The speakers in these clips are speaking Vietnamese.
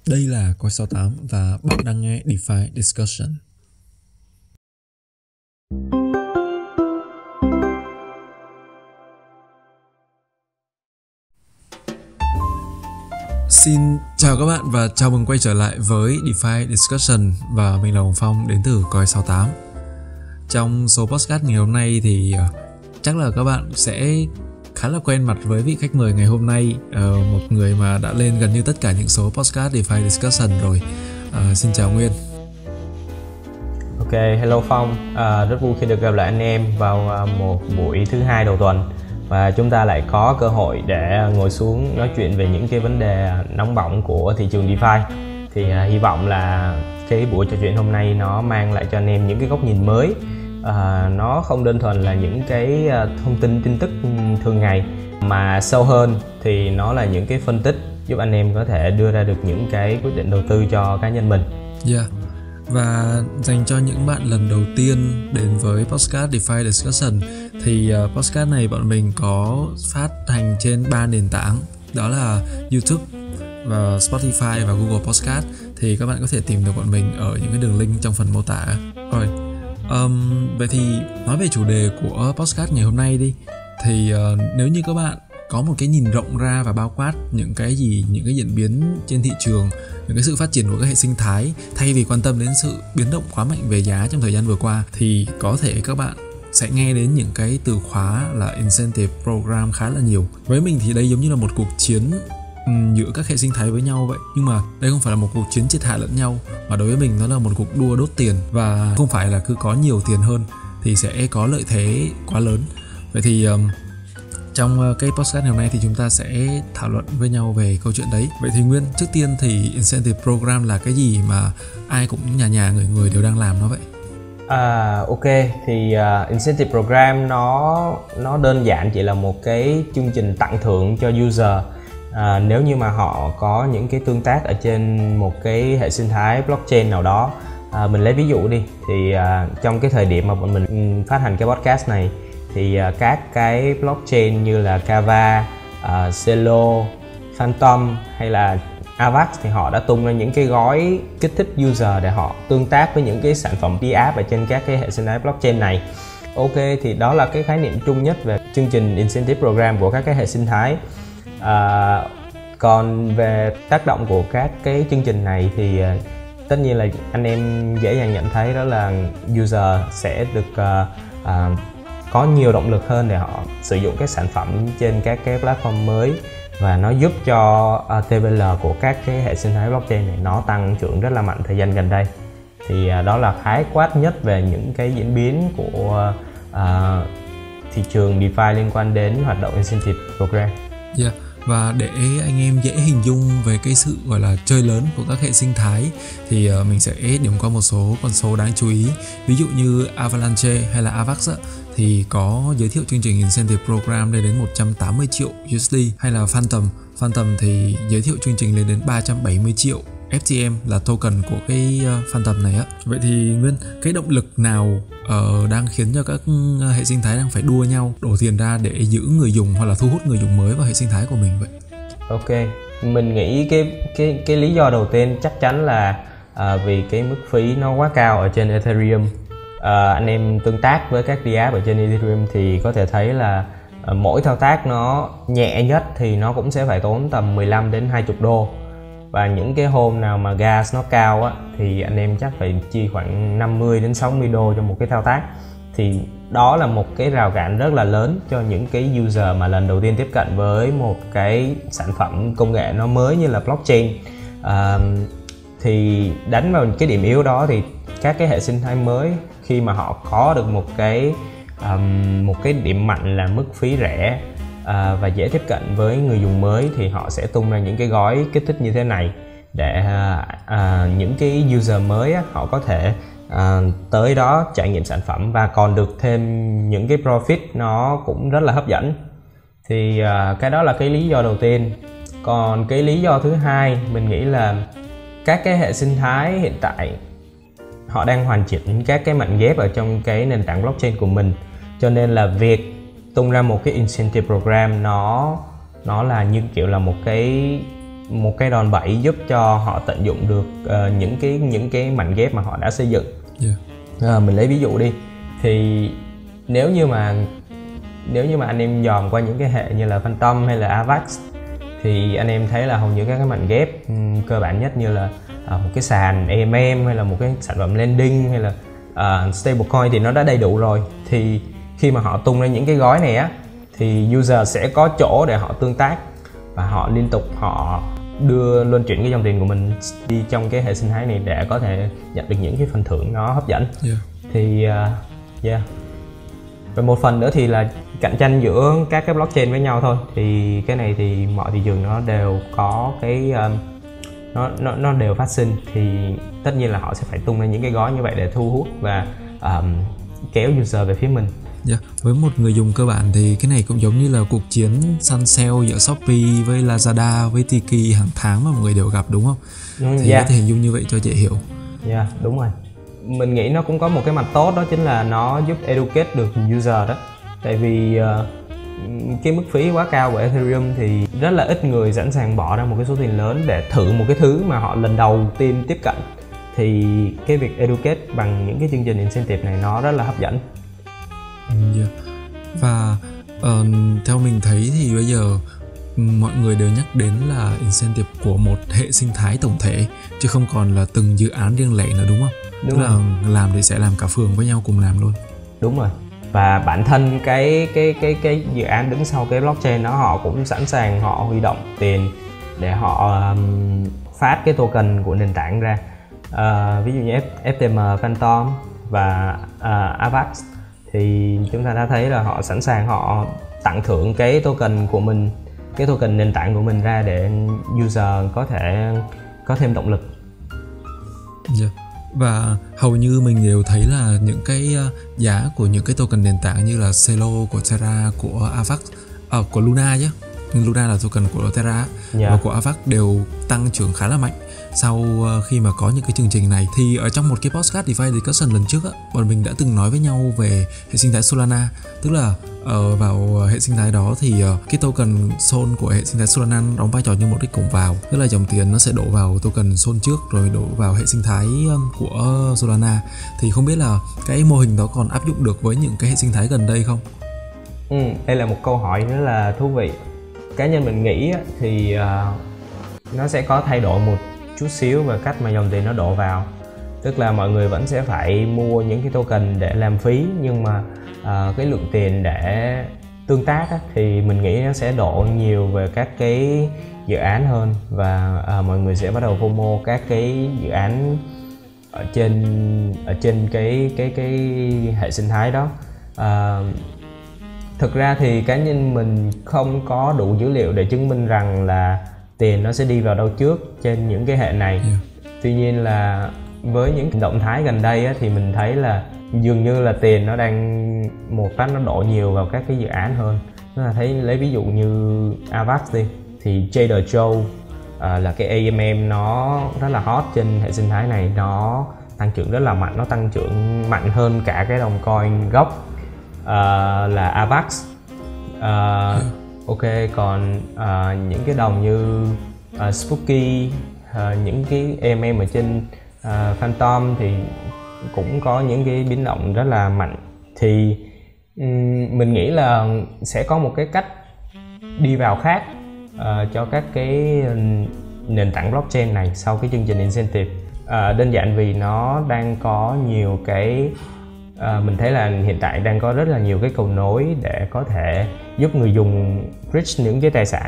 Đây là Coi 68 và bạn đang nghe DeFi Discussion. Xin chào các bạn và chào mừng quay trở lại với DeFi Discussion. Và mình là Hồng Phong đến từ Coi 68. Trong số podcast ngày hôm nay thì chắc là các bạn sẽ khá là quen mặt với vị khách mời ngày hôm nay, một người mà đã lên gần như tất cả những số podcast DeFi Discussion rồi. Xin chào Nguyên. Ok, hello Phong, rất vui khi được gặp lại anh em vào một buổi thứ hai đầu tuần. Và chúng ta lại có cơ hội để ngồi xuống nói chuyện về những cái vấn đề nóng bỏng của thị trường DeFi. Thì hy vọng là cái buổi trò chuyện hôm nay nó mang lại cho anh em những cái góc nhìn mới. Nó không đơn thuần là những cái thông tin tin tức thường ngày, mà sâu hơn thì nó là những cái phân tích giúp anh em có thể đưa ra được những cái quyết định đầu tư cho cá nhân mình. Và dành cho những bạn lần đầu tiên đến với podcast DeFi Discussion thì podcast này bọn mình có phát hành trên 3 nền tảng, đó là YouTube và Spotify và Google Podcast. Thì các bạn có thể tìm được bọn mình ở những cái đường link trong phần mô tả. Vậy thì nói về chủ đề của podcast ngày hôm nay đi. Thì nếu như các bạn có một cái nhìn rộng ra và bao quát những cái diễn biến trên thị trường, những cái sự phát triển của các hệ sinh thái, thay vì quan tâm đến sự biến động quá mạnh về giá trong thời gian vừa qua, thì có thể các bạn sẽ nghe đến những cái từ khóa là incentive program khá là nhiều. Với mình thì đây giống như là một cuộc chiến giữa các hệ sinh thái với nhau vậy, nhưng mà đây không phải là một cuộc chiến triệt hạ lẫn nhau, mà đối với mình nó là một cuộc đua đốt tiền, và không phải là cứ có nhiều tiền hơn thì sẽ có lợi thế quá lớn. Vậy thì trong cái podcast ngày hôm nay thì chúng ta sẽ thảo luận với nhau về câu chuyện đấy. Vậy thì Nguyên, trước tiên thì incentive program là cái gì mà ai cũng nhà người đều đang làm nó vậy? Ok, thì incentive program nó đơn giản chỉ là một cái chương trình tặng thưởng cho user nếu như mà họ có những cái tương tác ở trên một cái hệ sinh thái blockchain nào đó. Mình lấy ví dụ đi, thì trong cái thời điểm mà bọn mình phát hành cái podcast này thì các cái blockchain như là Kava, Celo, Phantom hay là Avax thì họ đã tung ra những cái gói kích thích user để họ tương tác với những cái sản phẩm DApp ở trên các cái hệ sinh thái blockchain này. Ok, thì đó là cái khái niệm chung nhất về chương trình incentive program của các cái hệ sinh thái. Còn về tác động của các cái chương trình này thì tất nhiên là anh em dễ dàng nhận thấy đó là user sẽ được có nhiều động lực hơn để họ sử dụng các sản phẩm trên các cái platform mới, và nó giúp cho TVL của các cái hệ sinh thái blockchain này nó tăng trưởng rất là mạnh thời gian gần đây. Thì đó là khái quát nhất về những cái diễn biến của thị trường DeFi liên quan đến hoạt động incentive program. Và để anh em dễ hình dung về cái sự gọi là chơi lớn của các hệ sinh thái thì mình sẽ điểm qua một số con số đáng chú ý. Ví dụ như Avalanche hay là Avax thì có giới thiệu chương trình incentive program lên đến 180 triệu USD, hay là Phantom thì giới thiệu chương trình lên đến 370 triệu FTM là token của cái Phantom này á. Vậy thì Nguyên, cái động lực nào đang khiến cho các hệ sinh thái đang phải đua nhau đổ tiền ra để giữ người dùng hoặc là thu hút người dùng mới vào hệ sinh thái của mình vậy? Ok, mình nghĩ cái lý do đầu tiên chắc chắn là vì cái mức phí nó quá cao ở trên Ethereum. Anh em tương tác với các DApp ở trên Ethereum thì có thể thấy là mỗi thao tác nó nhẹ nhất thì nó cũng sẽ phải tốn tầm 15 đến 20 đô. Và những cái hôm nào mà gas nó cao á, thì anh em chắc phải chi khoảng 50 đến 60 đô cho một cái thao tác. Thì đó là một cái rào cản rất là lớn cho những cái user mà lần đầu tiên tiếp cận với một cái sản phẩm công nghệ nó mới như là blockchain. Thì đánh vào cái điểm yếu đó thì các cái hệ sinh thái mới, khi mà họ có được một cái điểm mạnh là mức phí rẻ và dễ tiếp cận với người dùng mới, thì họ sẽ tung ra những cái gói kích thích như thế này để những cái user mới họ có thể tới đó trải nghiệm sản phẩm và còn được thêm những cái profit nó cũng rất là hấp dẫn. Thì cái đó là cái lý do đầu tiên. Còn cái lý do thứ hai, mình nghĩ là các cái hệ sinh thái hiện tại họ đang hoàn chỉnh các cái mảnh ghép ở trong cái nền tảng blockchain của mình, cho nên là việc tung ra một cái incentive program nó là như kiểu là một cái một cái đòn bẩy giúp cho họ tận dụng được những cái mảnh ghép mà họ đã xây dựng. Mình lấy ví dụ đi, thì nếu như mà anh em dòm qua những cái hệ như là Phantom hay là Avax, thì anh em thấy là hầu như các cái mảnh ghép cơ bản nhất như là một cái sàn AMM hay là một cái sản phẩm lending hay là stablecoin thì nó đã đầy đủ rồi. Thì khi mà họ tung ra những cái gói này á, thì user sẽ có chỗ để họ tương tác và họ liên tục họ luân chuyển cái dòng tiền của mình đi trong cái hệ sinh thái này để có thể nhận được những cái phần thưởng nó hấp dẫn. Thì và một phần nữa thì là cạnh tranh giữa các cái blockchain với nhau thôi. Thì cái này thì mọi thị trường nó đều có cái nó đều phát sinh, thì tất nhiên là họ sẽ phải tung ra những cái gói như vậy để thu hút và kéo user về phía mình. Với một người dùng cơ bản thì cái này cũng giống như là cuộc chiến săn sale giữa Shopee với Lazada với Tiki hàng tháng mà mọi người đều gặp, đúng không? Thì có thể hình dung như vậy cho dễ hiểu. Đúng rồi. Mình nghĩ nó cũng có một cái mặt tốt, đó chính là nó giúp educate được user đó. Tại vì cái mức phí quá cao của Ethereum thì rất là ít người sẵn sàng bỏ ra một cái số tiền lớn để thử một cái thứ mà họ lần đầu tiên tiếp cận. Thì cái việc educate bằng những cái chương trình incentive này nó rất là hấp dẫn. Và theo mình thấy thì bây giờ mọi người đều nhắc đến là incentive của một hệ sinh thái tổng thể, chứ không còn là từng dự án riêng lẻ nữa, đúng không? Tức là làm thì sẽ làm cả phường với nhau cùng làm luôn. Đúng rồi. Và bản thân cái dự án đứng sau cái blockchain đó, họ cũng sẵn sàng họ huy động tiền để họ phát cái token của nền tảng ra. Ví dụ như FTM, Phantom và Avax, thì chúng ta đã thấy là họ sẵn sàng họ tặng thưởng cái token của mình, cái token nền tảng của mình ra để user có thể có thêm động lực. Và hầu như mình đều thấy là những cái giá của những cái token nền tảng như là Celo của Terra, của Avax, của Luna chứ, Luna là token của Terra và của Avax đều tăng trưởng khá là mạnh sau khi mà có những cái chương trình này. Thì ở trong một cái podcast DeFi Discussion lần trước á, bọn mình đã từng nói với nhau về hệ sinh thái Solana, tức là vào hệ sinh thái đó thì cái token Sol của hệ sinh thái Solana đóng vai trò như một cái cổng vào, tức là dòng tiền nó sẽ đổ vào token Sol trước rồi đổ vào hệ sinh thái của Solana. Thì không biết là cái mô hình đó còn áp dụng được với những cái hệ sinh thái gần đây không? Đây là một câu hỏi rất là thú vị. Cá nhân mình nghĩ thì nó sẽ có thay đổi một chút xíu về cách mà dòng tiền nó đổ vào. Tức là mọi người vẫn sẽ phải mua những cái token để làm phí, nhưng mà cái lượng tiền để tương tác thì mình nghĩ nó sẽ đổ nhiều về các cái dự án hơn, và mọi người sẽ bắt đầu FOMO các cái dự án ở trên cái hệ sinh thái đó. Thực ra thì cá nhân mình không có đủ dữ liệu để chứng minh rằng là tiền nó sẽ đi vào đâu trước trên những cái hệ này. Tuy nhiên là với những động thái gần đây thì mình thấy là dường như là tiền nó đang một phát nó đổ nhiều vào các cái dự án hơn. Nó là thấy lấy ví dụ như Avax đi, thì Trader Joe là cái AMM nó rất là hot trên hệ sinh thái này, nó tăng trưởng rất là mạnh, nó tăng trưởng mạnh hơn cả cái đồng coin gốc là Avax. Ok, còn những cái đồng như Spooky, những cái AMM ở trên Phantom thì cũng có những cái biến động rất là mạnh. Thì mình nghĩ là sẽ có một cái cách đi vào khác cho các cái nền tảng blockchain này sau cái chương trình incentive. Đơn giản vì nó đang có nhiều cái mình thấy là hiện tại đang có rất là nhiều cái cầu nối để có thể giúp người dùng bridge những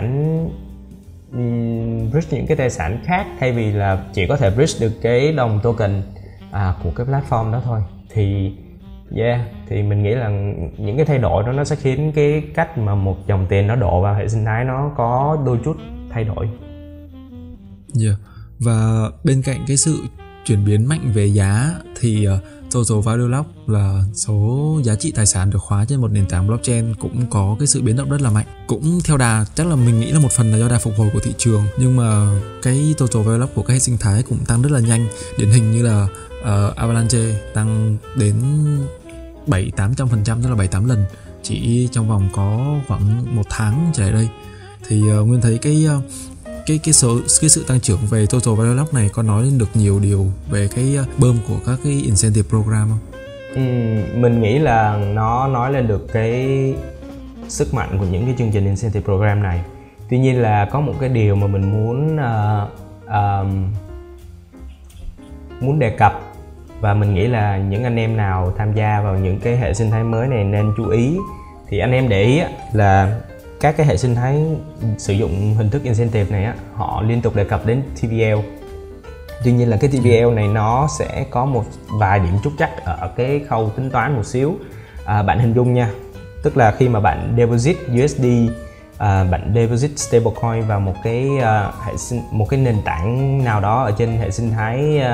cái tài sản khác, thay vì là chỉ có thể bridge được cái đồng token của cái platform đó thôi. Thì thì mình nghĩ là những cái thay đổi đó nó sẽ khiến cái cách mà một dòng tiền nó đổ vào hệ sinh thái nó có đôi chút thay đổi. Và bên cạnh cái sự chuyển biến mạnh về giá thì Total Value Lock là số giá trị tài sản được khóa trên một nền tảng blockchain cũng có cái sự biến động rất là mạnh. Cũng theo đà, chắc là mình nghĩ là một phần là do đà phục hồi của thị trường, nhưng mà cái Total Value Lock của các hệ sinh thái cũng tăng rất là nhanh. Điển hình như là Avalanche tăng đến 700-800%, tức là 7-8 lần chỉ trong vòng có khoảng một tháng trở lại đây. Thì Nguyên thấy cái sự tăng trưởng về total value lock này có nói lên được nhiều điều về cái bơm của các cái incentive program không? Mình nghĩ là nó nói lên được cái sức mạnh của những cái chương trình incentive program này. Tuy nhiên là có một cái điều mà mình muốn đề cập, và mình nghĩ là những anh em nào tham gia vào những cái hệ sinh thái mới này nên chú ý. Thì anh em để ý là các cái hệ sinh thái sử dụng hình thức incentive này họ liên tục đề cập đến TVL. Tuy nhiên là cái TVL này nó sẽ có một vài điểm trúc trắc ở cái khâu tính toán một xíu. Bạn hình dung nha, tức là khi mà bạn deposit USD, bạn deposit stablecoin vào một cái nền tảng nào đó ở trên hệ sinh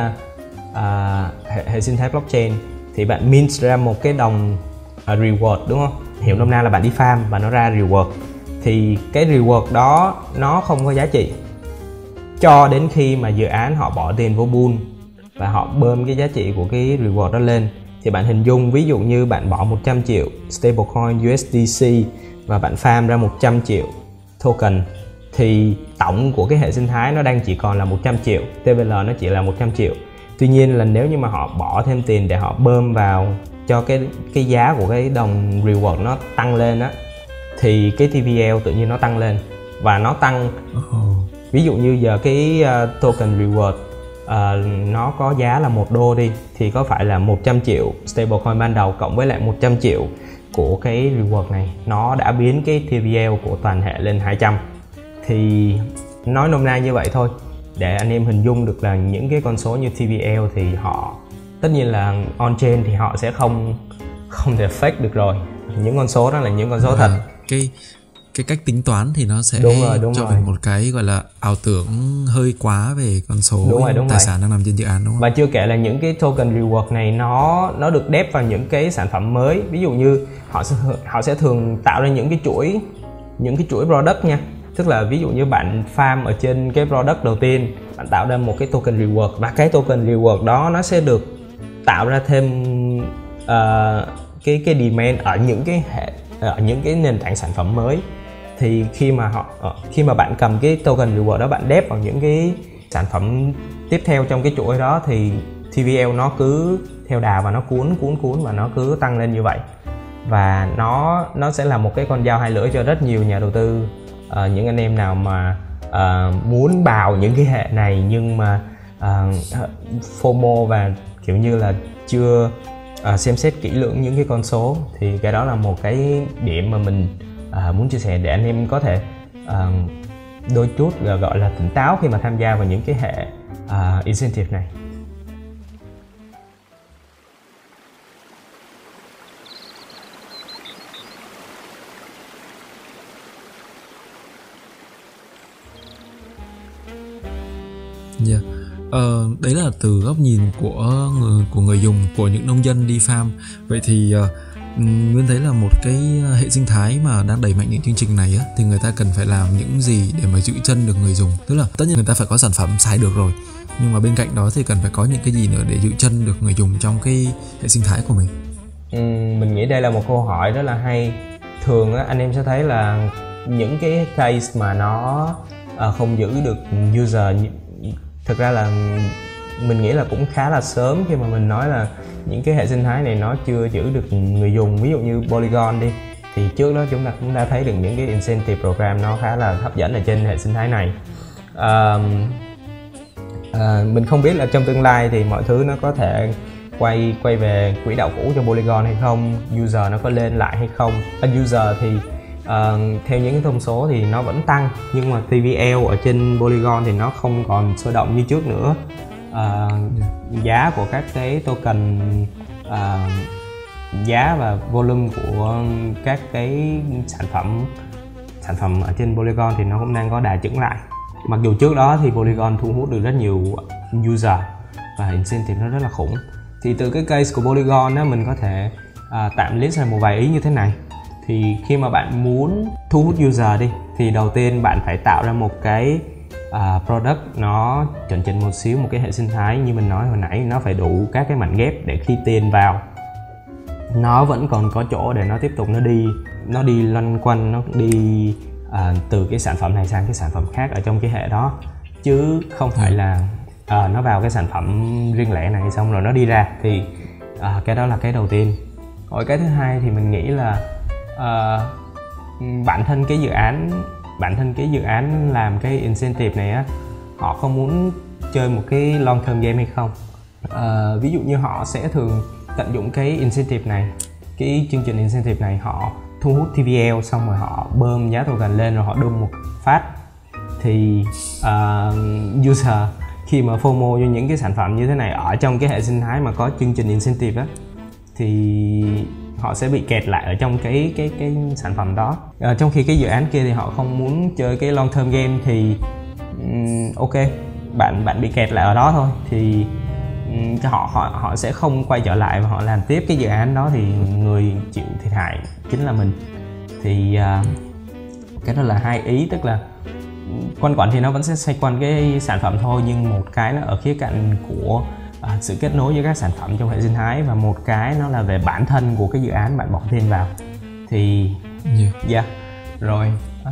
thái blockchain, thì bạn mint ra một cái đồng reward, đúng không? Hiểu nôm na là bạn đi farm và nó ra reward. Thì cái reward đó nó không có giá trị cho đến khi mà dự án họ bỏ tiền vô pool và họ bơm cái giá trị của cái reward đó lên. Thì bạn hình dung, ví dụ như bạn bỏ 100 triệu stablecoin USDC và bạn farm ra 100 triệu token, thì tổng của cái hệ sinh thái nó đang chỉ còn là 100 triệu, TVL nó chỉ là 100 triệu. Tuy nhiên là nếu như mà họ bỏ thêm tiền để họ bơm vào cho cái giá của cái đồng reward nó tăng lên á, thì cái TVL tự nhiên nó tăng lên. Và nó tăng, ví dụ như giờ cái token reward nó có giá là $1 đi, thì có phải là 100 triệu stablecoin ban đầu cộng với lại 100 triệu của cái reward này, nó đã biến cái TVL của toàn hệ lên 200. Thì nói nôm na như vậy thôi, để anh em hình dung được là những cái con số như TVL thì họ, tất nhiên là on-chain thì họ sẽ không thể fake được rồi. Những con số đó là những con số thật. Cái cách tính toán thì nó sẽ đúng cho rồi. mình một cái gọi là ảo tưởng hơi quá về con số đúng tài sản đang nằm trên dự án, đúng không? Và chưa kể là những cái token reward này nó được đép vào những cái sản phẩm mới. Ví dụ như họ sẽ thường tạo ra những cái chuỗi product nha. Tức là ví dụ như bạn farm ở trên cái product đầu tiên, bạn tạo ra một cái token reward, và cái token reward đó nó sẽ được tạo ra thêm cái demand ở những cái nền tảng sản phẩm mới. Thì khi mà bạn cầm cái token reward đó, bạn đép vào những cái sản phẩm tiếp theo trong cái chuỗi đó, thì TVL nó cứ theo đà và nó cuốn và nó cứ tăng lên như vậy. Và nó sẽ là một cái con dao hai lưỡi cho rất nhiều nhà đầu tư, những anh em nào mà muốn vào những cái hệ này nhưng mà FOMO và kiểu như là chưa xem xét kỹ lưỡng những cái con số. Thì cái đó là một cái điểm mà mình muốn chia sẻ để anh em có thể đôi chút gọi là tỉnh táo khi mà tham gia vào những cái hệ incentive này. Yeah. Đấy là từ góc nhìn của người dùng, của những nông dân đi farm. Vậy thì Nguyên thấy là một cái hệ sinh thái mà đang đẩy mạnh những chương trình này á, thì người ta cần phải làm những gì để mà giữ chân được người dùng. Tức là tất nhiên người ta phải có sản phẩm xài được rồi, nhưng mà bên cạnh đó thì cần phải có những cái gì nữa để giữ chân được người dùng trong cái hệ sinh thái của mình. Mình nghĩ đây là một câu hỏi rất là hay. Thường á, anh em sẽ thấy là những cái case mà nó không giữ được user, thực ra là mình nghĩ là cũng khá là sớm khi mà mình nói là những cái hệ sinh thái này nó chưa giữ được người dùng. Ví dụ như Polygon đi, thì trước đó chúng ta cũng đã thấy được những cái incentive program nó khá là hấp dẫn ở trên hệ sinh thái này. Mình không biết là trong tương lai thì mọi thứ nó có thể quay về quỹ đạo cũ cho Polygon hay không, user nó có lên lại hay không. User thì theo những cái thông số thì nó vẫn tăng, nhưng mà TVL ở trên Polygon thì nó không còn sôi động như trước nữa. Giá của các cái token, giá và volume của các cái sản phẩm ở trên Polygon thì nó cũng đang có đà chững lại. Mặc dù trước đó thì Polygon thu hút được rất nhiều user và incentive nó rất là khủng. Thì từ cái case của Polygon á, mình có thể tạm list ra một vài ý như thế này. Thì khi mà bạn muốn thu hút user đi, thì đầu tiên bạn phải tạo ra một cái product nó chuẩn chỉnh một xíu, một cái hệ sinh thái như mình nói hồi nãy, nó phải đủ các cái mảnh ghép để khi tiền vào nó vẫn còn có chỗ để nó tiếp tục nó đi loanh quanh, nó đi từ cái sản phẩm này sang cái sản phẩm khác ở trong cái hệ đó, chứ không phải là nó vào cái sản phẩm riêng lẻ này xong rồi nó đi ra. Thì cái đó là cái đầu tiên. Rồi cái thứ hai thì mình nghĩ là bản thân cái dự án làm cái incentive này á, họ không muốn chơi một cái long term game hay không. Ví dụ như họ sẽ thường tận dụng cái incentive này, cái chương trình incentive này, họ thu hút TVL xong rồi họ bơm giá token lên rồi họ đâm một phát. Thì user khi mà FOMO cho những cái sản phẩm như thế này ở trong cái hệ sinh thái mà có chương trình incentive á, thì họ sẽ bị kẹt lại ở trong cái sản phẩm đó. Trong khi cái dự án kia thì họ không muốn chơi cái long term game, thì ok, bạn bị kẹt lại ở đó thôi, thì họ sẽ không quay trở lại và họ làm tiếp cái dự án đó, thì người chịu thiệt hại chính là mình. Thì cái đó là hai ý, tức là quanh quẩn thì nó vẫn sẽ xoay quanh cái sản phẩm thôi, nhưng một cái nó ở khía cạnh của sự kết nối với các sản phẩm trong hệ sinh thái, và một cái nó là về bản thân của cái dự án bạn bỏ tiền vào. Thì rồi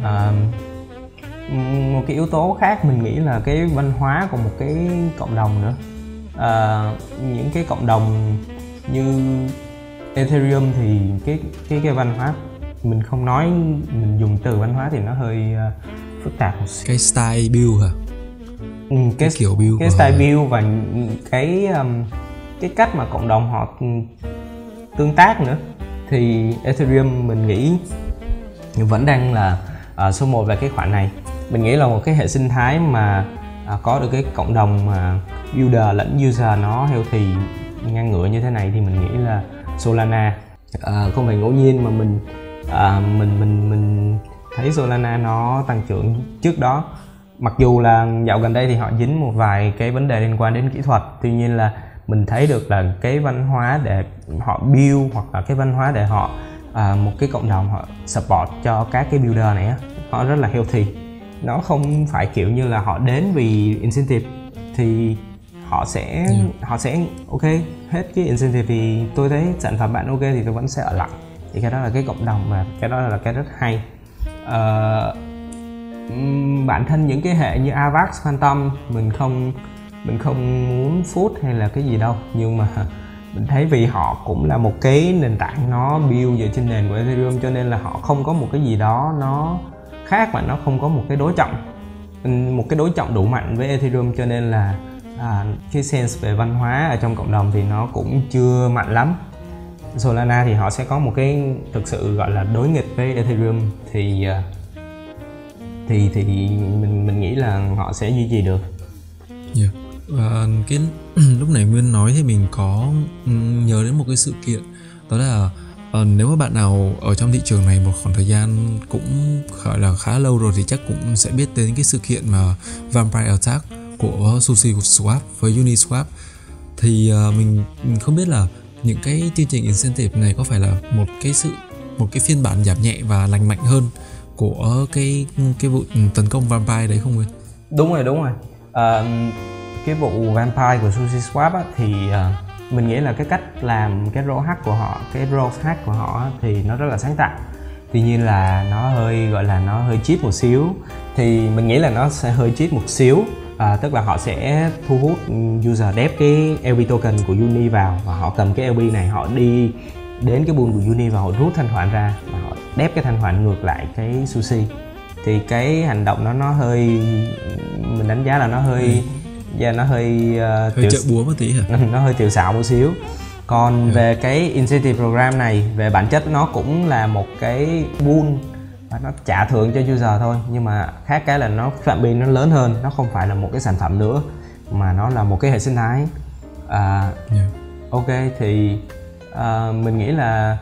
một cái yếu tố khác mình nghĩ là cái văn hóa của một cái cộng đồng nữa. Những cái cộng đồng như Ethereum thì cái văn hóa, mình không nói, mình dùng từ văn hóa thì nó hơi phức tạp một xíu. Cái style build hả? Cái kiểu build, cái style build và cái cách mà cộng đồng họ tương tác nữa. Thì Ethereum mình nghĩ vẫn đang là số 1 về cái khoản này. Mình nghĩ là một cái hệ sinh thái mà có được cái cộng đồng builder lẫn user nó healthy ngang ngửa như thế này thì mình nghĩ là Solana. Không phải ngẫu nhiên mà mình thấy Solana nó tăng trưởng trước đó. Mặc dù là dạo gần đây thì họ dính một vài cái vấn đề liên quan đến kỹ thuật, tuy nhiên là mình thấy được là cái văn hóa để họ build, hoặc là cái văn hóa để họ một cái cộng đồng họ support cho các cái builder này á, họ rất là healthy. Nó không phải kiểu như là họ đến vì incentive thì họ sẽ ok, hết cái incentive thì tôi thấy sản phẩm bạn ok thì tôi vẫn sẽ ở lại. Thì cái đó là cái cộng đồng, và cái đó là cái rất hay. Bản thân những cái hệ như Avax, Phantom mình không muốn food hay là cái gì đâu, nhưng mà mình thấy vì họ cũng là một cái nền tảng nó build dựa trên nền của Ethereum, cho nên là họ không có một cái gì đó nó khác, và nó không có một cái đối trọng đủ mạnh với Ethereum, cho nên là cái sense về văn hóa ở trong cộng đồng thì nó cũng chưa mạnh lắm. Solana thì họ sẽ có một cái thực sự gọi là đối nghịch với Ethereum, thì mình nghĩ là họ sẽ duy trì được. Và cái lúc nãy Nguyên nói thì mình có nhớ đến một cái sự kiện, đó là nếu mà bạn nào ở trong thị trường này một khoảng thời gian cũng gọi là khá lâu rồi thì chắc cũng sẽ biết đến cái sự kiện mà Vampire Attack của SushiSwap với Uniswap. Thì mình không biết là những cái chương trình incentive này có phải là một cái phiên bản giảm nhẹ và lành mạnh hơn của cái vụ tấn công Vampire đấy không Nguyên? Đúng rồi. Cái vụ Vampire của SushiSwap á, thì mình nghĩ là cái cách làm cái role hack của họ, cái role hack của họ thì nó rất là sáng tạo. Tuy nhiên là nó hơi cheat một xíu. Thì mình nghĩ là nó sẽ hơi cheat một xíu. Tức là họ sẽ thu hút user đép cái LP token của Uni vào, và họ cầm cái LP này họ đi đến cái pool của Uni và họ rút thanh khoản ra, và họ đép cái thanh khoản ngược lại cái Sushi. Thì cái hành động đó nó hơi, mình đánh giá là nó hơi hơi chợ búa một tí hả? Nó hơi tiểu xảo một xíu. Còn về cái incentive program này, về bản chất nó cũng là một cái pool và nó trả thưởng cho user thôi, nhưng mà khác cái là nó phạm vi nó lớn hơn, nó không phải là một cái sản phẩm nữa mà nó là một cái hệ sinh thái. Ok, thì mình nghĩ là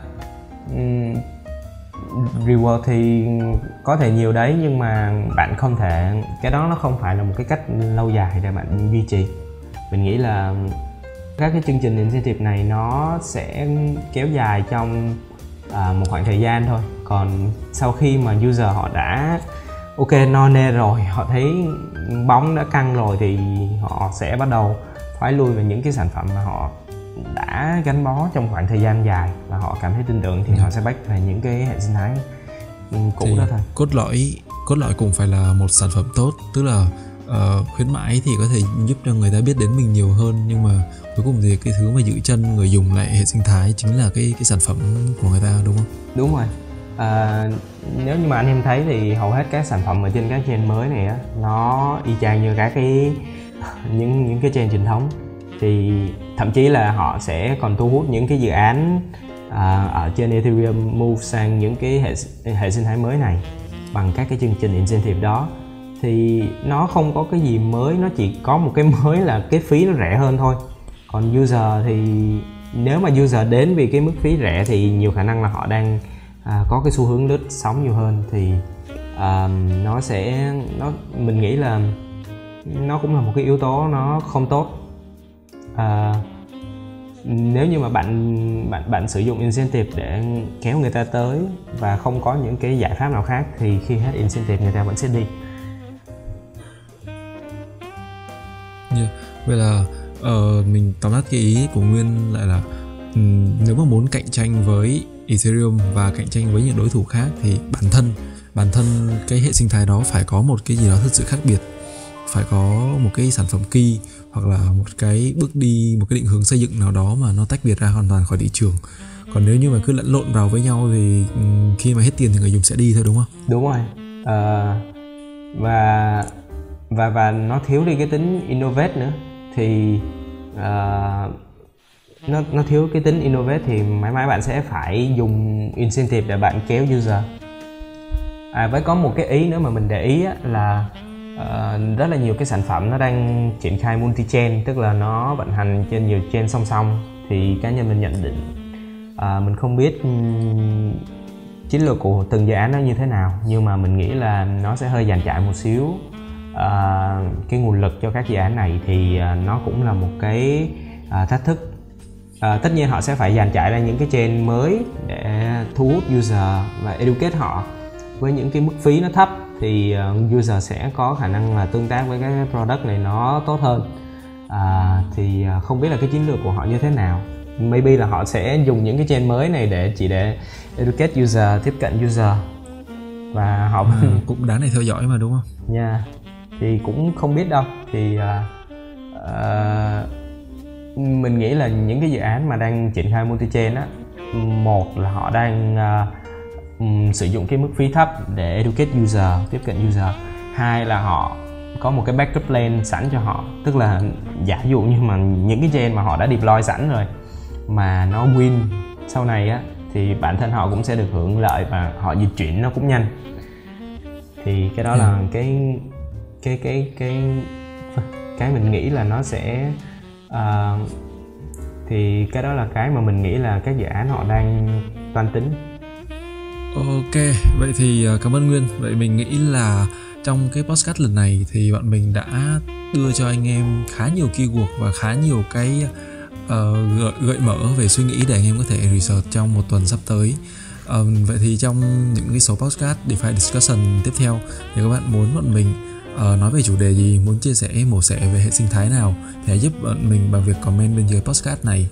reward thì có thể nhiều đấy, nhưng mà bạn không thể, cái đó nó không phải là một cái cách lâu dài để bạn duy trì. Mình nghĩ là các cái chương trình incentive này nó sẽ kéo dài trong một khoảng thời gian thôi. Còn sau khi mà user họ đã ok no nê rồi, họ thấy bóng đã căng rồi, thì họ sẽ bắt đầu thoái lui về những cái sản phẩm mà họ đã gắn bó trong khoảng thời gian dài và họ cảm thấy tin tưởng, thì họ sẽ back về những cái hệ sinh thái cũ đó thôi. Cốt lõi cốt lõi cũng phải là một sản phẩm tốt, tức là khuyến mãi thì có thể giúp cho người ta biết đến mình nhiều hơn, nhưng mà cuối cùng thì cái thứ mà giữ chân người dùng lại hệ sinh thái chính là cái sản phẩm của người ta, đúng không? Đúng rồi. Nếu như mà anh em thấy thì hầu hết các sản phẩm ở trên các chain mới này á, nó y chang như các cái những cái chain truyền thống, thì thậm chí là họ sẽ còn thu hút những cái dự án ở trên Ethereum move sang những cái hệ sinh thái mới này bằng các cái chương trình incentive đó. Thì nó không có cái gì mới, nó chỉ có một cái mới là cái phí nó rẻ hơn thôi. Còn user thì nếu mà user đến vì cái mức phí rẻ thì nhiều khả năng là họ đang có cái xu hướng lướt sóng nhiều hơn, thì mình nghĩ là nó cũng là một cái yếu tố nó không tốt. Nếu như mà bạn sử dụng incentive để kéo người ta tới và không có những cái giải pháp nào khác thì khi hết incentive người ta vẫn sẽ đi. Vậy là mình tóm tắt cái ý của Nguyên lại là nếu mà muốn cạnh tranh với Ethereum và cạnh tranh với những đối thủ khác thì bản thân cái hệ sinh thái đó phải có một cái gì đó thật sự khác biệt, phải có một cái sản phẩm key hoặc là một cái bước đi, một cái định hướng xây dựng nào đó mà nó tách biệt ra hoàn toàn khỏi thị trường. Còn nếu như mà cứ lẫn lộn vào với nhau thì khi mà hết tiền thì người dùng sẽ đi thôi, đúng không? Đúng rồi. Và nó thiếu đi cái tính innovate nữa, thì nó thiếu cái tính innovate thì mãi mãi bạn sẽ phải dùng incentive để bạn kéo user. Với có một cái ý nữa mà mình để ý á, là rất là nhiều cái sản phẩm nó đang triển khai multi-chain, tức là nó vận hành trên nhiều chain song song. Thì cá nhân mình nhận định, mình không biết chiến lược của từng dự án nó như thế nào, nhưng mà mình nghĩ là nó sẽ hơi dàn trải một xíu cái nguồn lực cho các dự án này, thì nó cũng là một cái thách thức. Tất nhiên họ sẽ phải dàn trải ra những cái chain mới để thu hút user và educate họ với những cái mức phí nó thấp, thì user sẽ có khả năng là tương tác với cái product này nó tốt hơn. Thì không biết là cái chiến lược của họ như thế nào. Maybe là họ sẽ dùng những cái chain mới này để educate user, tiếp cận user, và họ cũng đáng để theo dõi mà, đúng không? Thì cũng không biết đâu. Thì mình nghĩ là những cái dự án mà đang triển khai multi-chain á, một là họ đang sử dụng cái mức phí thấp để educate user, tiếp cận user. Hai là họ có một cái backup plan sẵn cho họ, tức là giả dụ như mà những cái chain mà họ đã deploy sẵn rồi mà nó win sau này á, thì bản thân họ cũng sẽ được hưởng lợi và họ di chuyển nó cũng nhanh. Thì cái đó là cái mình nghĩ là nó sẽ thì cái đó là cái mà mình nghĩ là các dự án họ đang toan tính. Ok, vậy thì cảm ơn Nguyên. Vậy mình nghĩ là trong cái podcast lần này thì bọn mình đã đưa cho anh em khá nhiều keyword và khá nhiều cái gợi mở về suy nghĩ để anh em có thể research trong một tuần sắp tới. Vậy thì trong những cái số podcast DeFi Discussion tiếp theo thì các bạn muốn bọn mình nói về chủ đề gì, muốn chia sẻ mổ xẻ về hệ sinh thái nào thì hãy giúp bọn mình bằng việc comment bên dưới podcast này.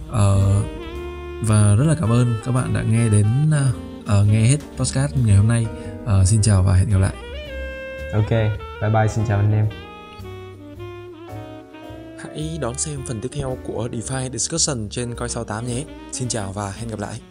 Và rất là cảm ơn các bạn đã nghe hết podcast ngày hôm nay. Xin chào và hẹn gặp lại. Ok, bye bye, xin chào anh em. Hãy đón xem phần tiếp theo của DeFi Discussion trên Coin68 nhé. Xin chào và hẹn gặp lại.